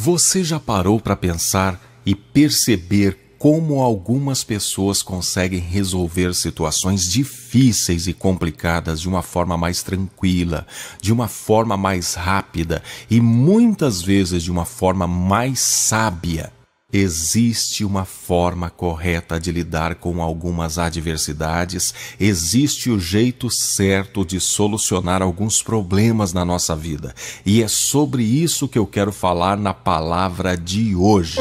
Você já parou para pensar e perceber como algumas pessoas conseguem resolver situações difíceis e complicadas de uma forma mais tranquila, de uma forma mais rápida e muitas vezes de uma forma mais sábia? Existe uma forma correta de lidar com algumas adversidades, existe o jeito certo de solucionar alguns problemas na nossa vida. E é sobre isso que eu quero falar na palavra de hoje.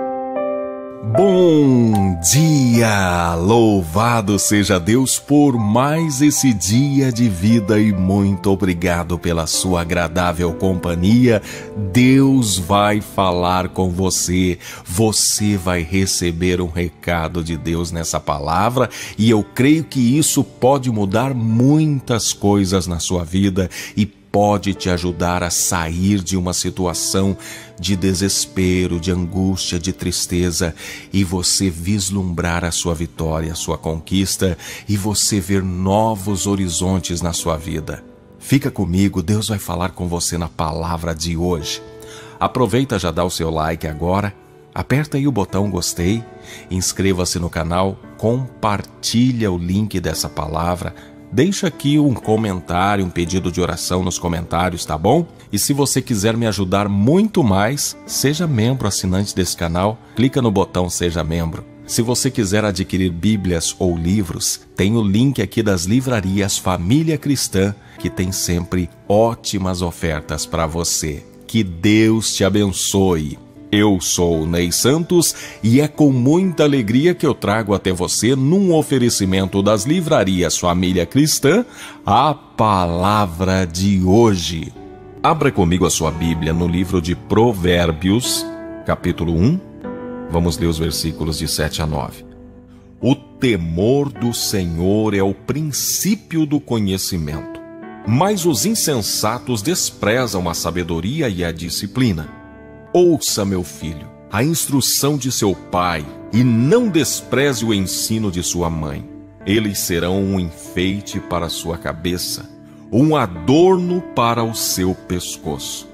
Bom dia! Louvado seja Deus por mais esse dia de vida e muito obrigado pela sua agradável companhia. Deus vai falar com você, você vai receber um recado de Deus nessa palavra e eu creio que isso pode mudar muitas coisas na sua vida e pode te ajudar a sair de uma situação de desespero, de angústia, de tristeza e você vislumbrar a sua vitória, a sua conquista e você ver novos horizontes na sua vida. Fica comigo, Deus vai falar com você na palavra de hoje. Aproveita, já dá o seu like agora, aperta aí o botão gostei, inscreva-se no canal, compartilha o link dessa palavra. Deixa aqui um comentário, um pedido de oração nos comentários, tá bom? E se você quiser me ajudar muito mais, seja membro assinante desse canal, clica no botão Seja Membro. Se você quiser adquirir bíblias ou livros, tem o link aqui das livrarias Família Cristã, que tem sempre ótimas ofertas para você. Que Deus te abençoe! Eu sou o Ney Santos e é com muita alegria que eu trago até você, num oferecimento das livrarias Família Cristã, a palavra de hoje. Abra comigo a sua Bíblia no livro de Provérbios, capítulo 1. Vamos ler os versículos de 7 a 9. O temor do Senhor é o princípio do conhecimento, mas os insensatos desprezam a sabedoria e a disciplina. Ouça, meu filho, a instrução de seu pai e não despreze o ensino de sua mãe. Eles serão um enfeite para sua cabeça, um adorno para o seu pescoço.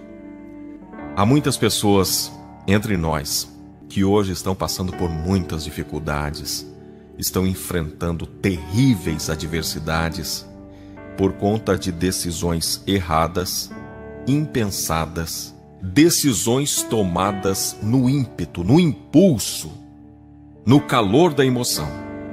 Há muitas pessoas entre nós que hoje estão passando por muitas dificuldades, estão enfrentando terríveis adversidades por conta de decisões erradas, impensadas, decisões tomadas no ímpeto, no impulso, no calor da emoção.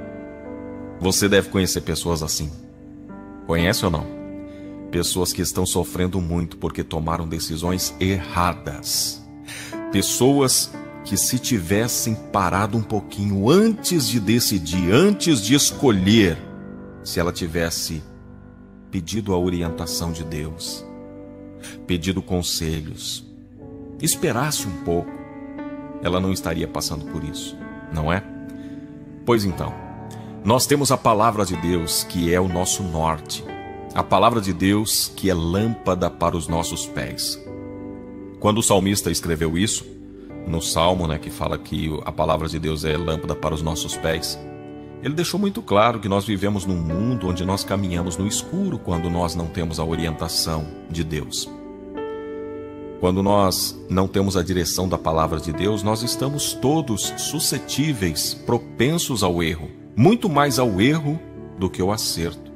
Você deve conhecer pessoas assim. Conhece ou não? Pessoas que estão sofrendo muito porque tomaram decisões erradas. Pessoas que, se tivessem parado um pouquinho antes de decidir, antes de escolher, se ela tivesse pedido a orientação de Deus, pedido conselhos, esperasse um pouco, ela não estaria passando por isso, não é? Pois então, nós temos a palavra de Deus que é o nosso norte, a palavra de Deus que é lâmpada para os nossos pés. Quando o salmista escreveu isso, no Salmo, que fala que a palavra de Deus é lâmpada para os nossos pés, ele deixou muito claro que nós vivemos num mundo onde nós caminhamos no escuro quando nós não temos a orientação de Deus. Quando nós não temos a direção da palavra de Deus, nós estamos todos suscetíveis, propensos ao erro. Muito mais ao erro do que ao acerto.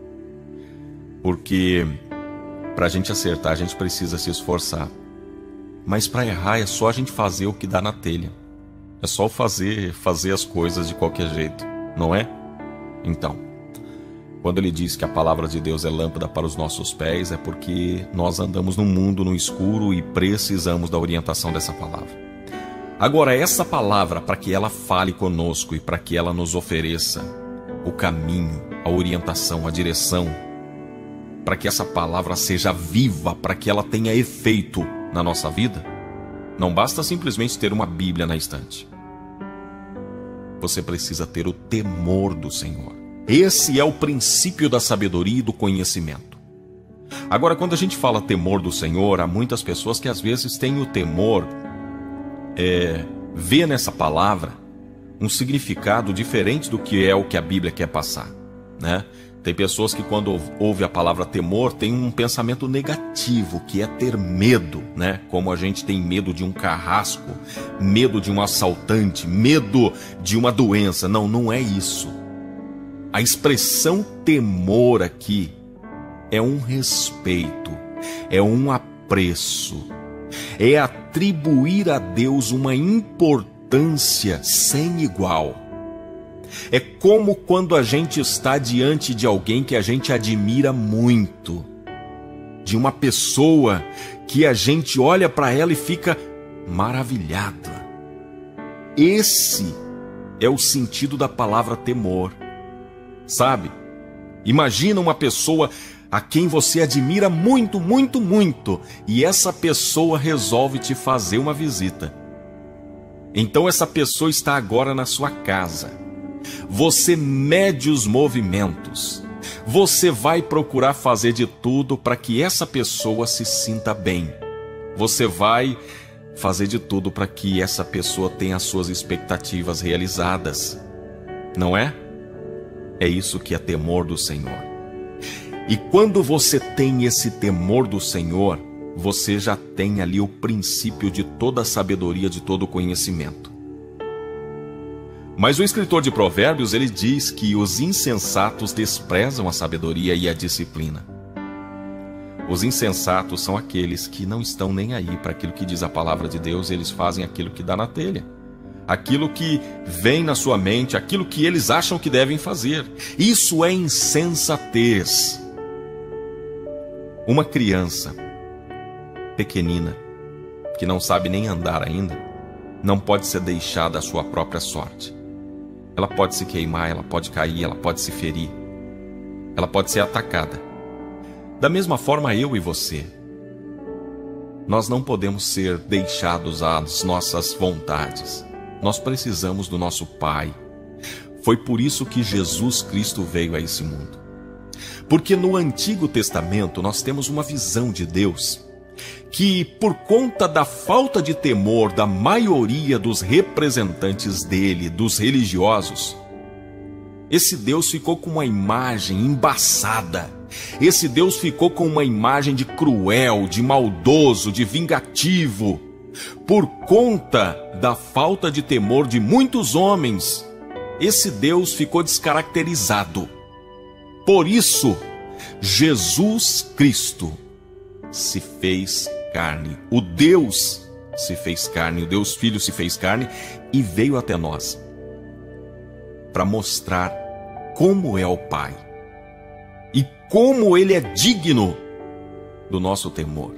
Porque para a gente acertar, a gente precisa se esforçar. Mas para errar é só a gente fazer o que dá na telha. É só fazer as coisas de qualquer jeito, não é? Então, quando ele diz que a palavra de Deus é lâmpada para os nossos pés, é porque nós andamos num mundo no escuro e precisamos da orientação dessa palavra. Agora, essa palavra, para que ela fale conosco e para que ela nos ofereça o caminho, a orientação, a direção, para que essa palavra seja viva, para que ela tenha efeito na nossa vida, não basta simplesmente ter uma Bíblia na estante. Você precisa ter o temor do Senhor. Esse é o princípio da sabedoria e do conhecimento. Agora, quando a gente fala temor do Senhor, há muitas pessoas que às vezes têm o temor, vê nessa palavra um significado diferente do que é o que a Bíblia quer passar, né? Tem pessoas que quando ouve a palavra temor tem um pensamento negativo, que é ter medo, né? Como a gente tem medo de um carrasco, medo de um assaltante, medo de uma doença. Não, não é isso. A expressão temor aqui é um respeito, é um apreço, é atribuir a Deus uma importância sem igual. É como quando a gente está diante de alguém que a gente admira muito, de uma pessoa que a gente olha para ela e fica maravilhado. Esse é o sentido da palavra temor, sabe? Imagina uma pessoa a quem você admira muito, muito, muito, e essa pessoa resolve te fazer uma visita. Então essa pessoa está agora na sua casa. Você mede os movimentos. Você vai procurar fazer de tudo para que essa pessoa se sinta bem. Você vai fazer de tudo para que essa pessoa tenha as suas expectativas realizadas. Não é? É isso que é temor do Senhor. E quando você tem esse temor do Senhor, você já tem ali o princípio de toda a sabedoria, de todo o conhecimento. Mas o escritor de Provérbios, ele diz que os insensatos desprezam a sabedoria e a disciplina. Os insensatos são aqueles que não estão nem aí para aquilo que diz a palavra de Deus, eles fazem aquilo que dá na telha. Aquilo que vem na sua mente, aquilo que eles acham que devem fazer. Isso é insensatez. Uma criança pequenina, que não sabe nem andar ainda, não pode ser deixada à sua própria sorte. Ela pode se queimar, ela pode cair, ela pode se ferir. Ela pode ser atacada. Da mesma forma, eu e você. Nós não podemos ser deixados às nossas vontades. Nós precisamos do nosso Pai. Foi por isso que Jesus Cristo veio a esse mundo. Porque no Antigo Testamento nós temos uma visão de Deus que, por conta da falta de temor da maioria dos representantes dele, dos religiosos, esse Deus ficou com uma imagem embaçada. Esse Deus ficou com uma imagem de cruel, de maldoso, de vingativo. Por conta da falta de temor de muitos homens, esse Deus ficou descaracterizado. Por isso, Jesus Cristo se fez carne. O Deus se fez carne, o Deus Filho se fez carne e veio até nós para mostrar como é o Pai e como Ele é digno do nosso temor.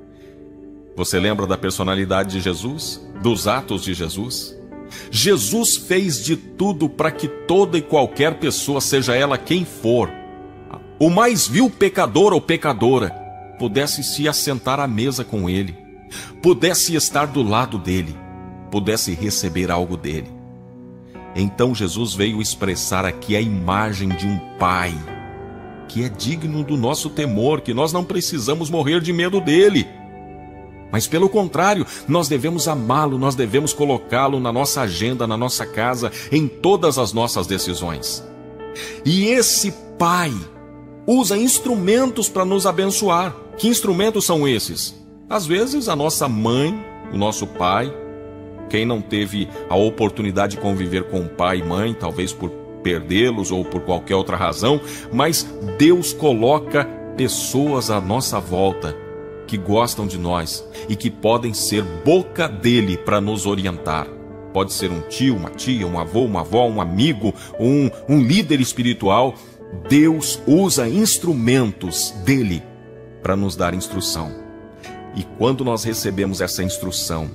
Você lembra da personalidade de Jesus? Dos atos de Jesus? Jesus fez de tudo para que toda e qualquer pessoa, seja ela quem for, o mais vil pecador ou pecadora, pudesse se assentar à mesa com Ele, pudesse estar do lado dele, pudesse receber algo dele. Então Jesus veio expressar aqui a imagem de um Pai que é digno do nosso temor, que nós não precisamos morrer de medo dele. Mas pelo contrário, nós devemos amá-lo, nós devemos colocá-lo na nossa agenda, na nossa casa, em todas as nossas decisões. E esse Pai usa instrumentos para nos abençoar. Que instrumentos são esses? Às vezes a nossa mãe, o nosso pai, quem não teve a oportunidade de conviver com pai e mãe, talvez por perdê-los ou por qualquer outra razão, mas Deus coloca pessoas à nossa volta que gostam de nós e que podem ser boca dele para nos orientar. Pode ser um tio, uma tia, um avô, uma avó, um amigo, um líder espiritual. Deus usa instrumentos dele para nos dar instrução. E quando nós recebemos essa instrução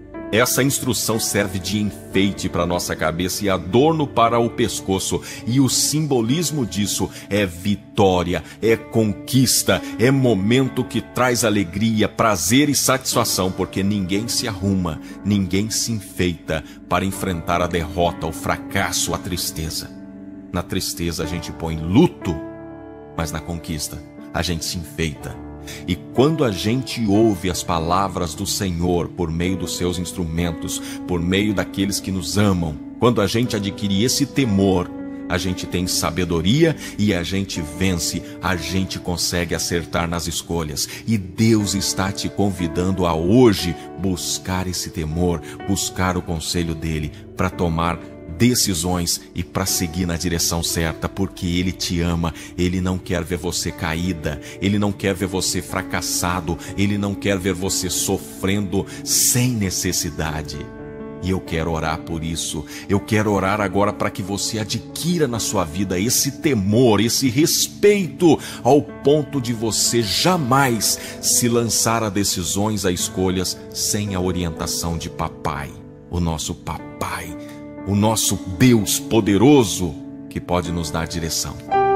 serve de enfeite para a nossa cabeça e adorno para o pescoço. E o simbolismo disso é vitória, é conquista, é momento que traz alegria, prazer e satisfação, porque ninguém se arruma, ninguém se enfeita para enfrentar a derrota, o fracasso, a tristeza. Na tristeza a gente põe luto, mas na conquista a gente se enfeita. E quando a gente ouve as palavras do Senhor por meio dos seus instrumentos, por meio daqueles que nos amam, quando a gente adquire esse temor, a gente tem sabedoria e a gente vence, a gente consegue acertar nas escolhas. E Deus está te convidando a hoje buscar esse temor, buscar o conselho dele para tomar decisões e para seguir na direção certa, porque Ele te ama. Ele não quer ver você caída, Ele não quer ver você fracassado, Ele não quer ver você sofrendo sem necessidade. E eu quero orar por isso. Eu quero orar agora para que você adquira na sua vida esse temor, esse respeito, ao ponto de você jamais se lançar a decisões, a escolhas, sem a orientação de papai, o nosso papai, o nosso Deus poderoso que pode nos dar direção.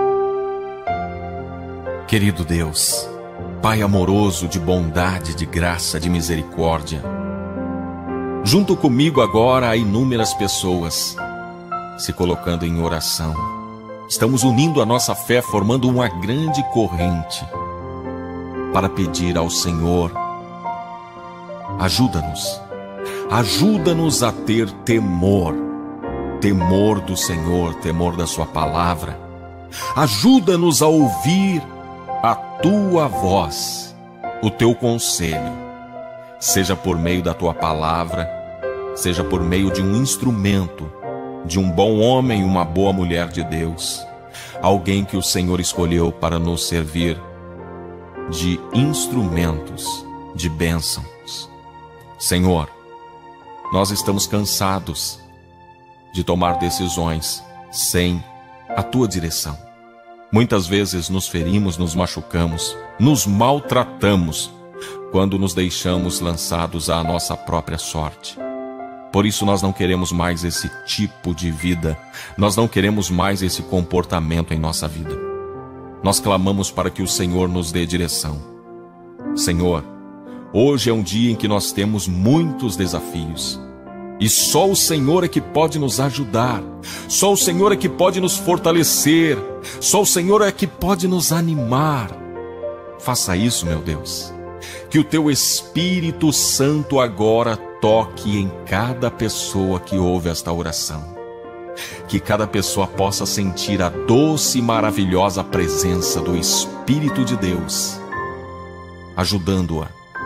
Querido Deus, Pai amoroso, de bondade, de graça, de misericórdia, junto comigo agora há inúmeras pessoas se colocando em oração. Estamos unindo a nossa fé, formando uma grande corrente para pedir ao Senhor: ajuda-nos, ajuda-nos a ter temor, temor do Senhor, temor da sua palavra. Ajuda-nos a ouvir a tua voz, o teu conselho, seja por meio da tua palavra, seja por meio de um instrumento, de um bom homem e uma boa mulher de Deus, alguém que o Senhor escolheu para nos servir de instrumentos de bênçãos. Senhor, nós estamos cansados de tomar decisões sem a tua direção. Muitas vezes nos ferimos, nos machucamos, nos maltratamos quando nos deixamos lançados à nossa própria sorte. Por isso nós não queremos mais esse tipo de vida, nós não queremos mais esse comportamento em nossa vida. Nós clamamos para que o Senhor nos dê direção. Senhor, hoje é um dia em que nós temos muitos desafios. E só o Senhor é que pode nos ajudar. Só o Senhor é que pode nos fortalecer. Só o Senhor é que pode nos animar. Faça isso, meu Deus. Que o teu Espírito Santo agora toque em cada pessoa que ouve esta oração. Que cada pessoa possa sentir a doce e maravilhosa presença do Espírito de Deus, ajudando-a,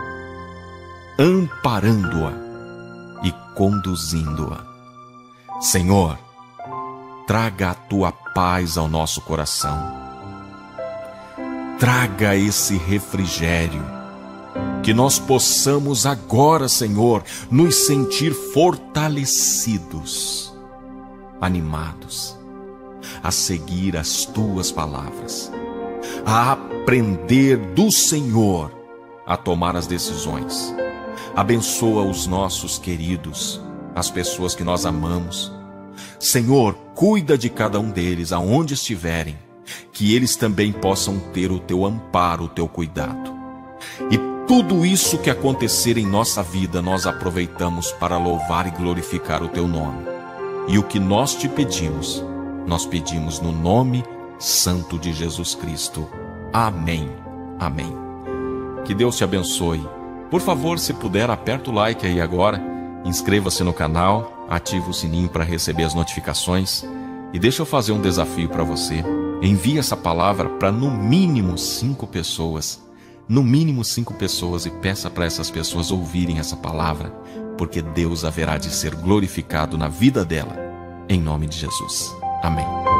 amparando-a e conduzindo-a. Senhor, traga a tua paz ao nosso coração. Traga esse refrigério, que nós possamos agora, Senhor, nos sentir fortalecidos, animados, a seguir as tuas palavras, a aprender do Senhor a tomar as decisões. Abençoa os nossos queridos, as pessoas que nós amamos. Senhor, cuida de cada um deles, aonde estiverem, que eles também possam ter o teu amparo, o teu cuidado. E tudo isso que acontecer em nossa vida, nós aproveitamos para louvar e glorificar o teu nome. E o que nós te pedimos, nós pedimos no nome santo de Jesus Cristo. Amém. Amém. Que Deus te abençoe. Por favor, se puder, aperta o like aí agora, inscreva-se no canal, ativa o sininho para receber as notificações e deixa eu fazer um desafio para você. Envie essa palavra para no mínimo 5 pessoas. No mínimo 5 pessoas, e peça para essas pessoas ouvirem essa palavra, porque Deus haverá de ser glorificado na vida dela, em nome de Jesus. Amém.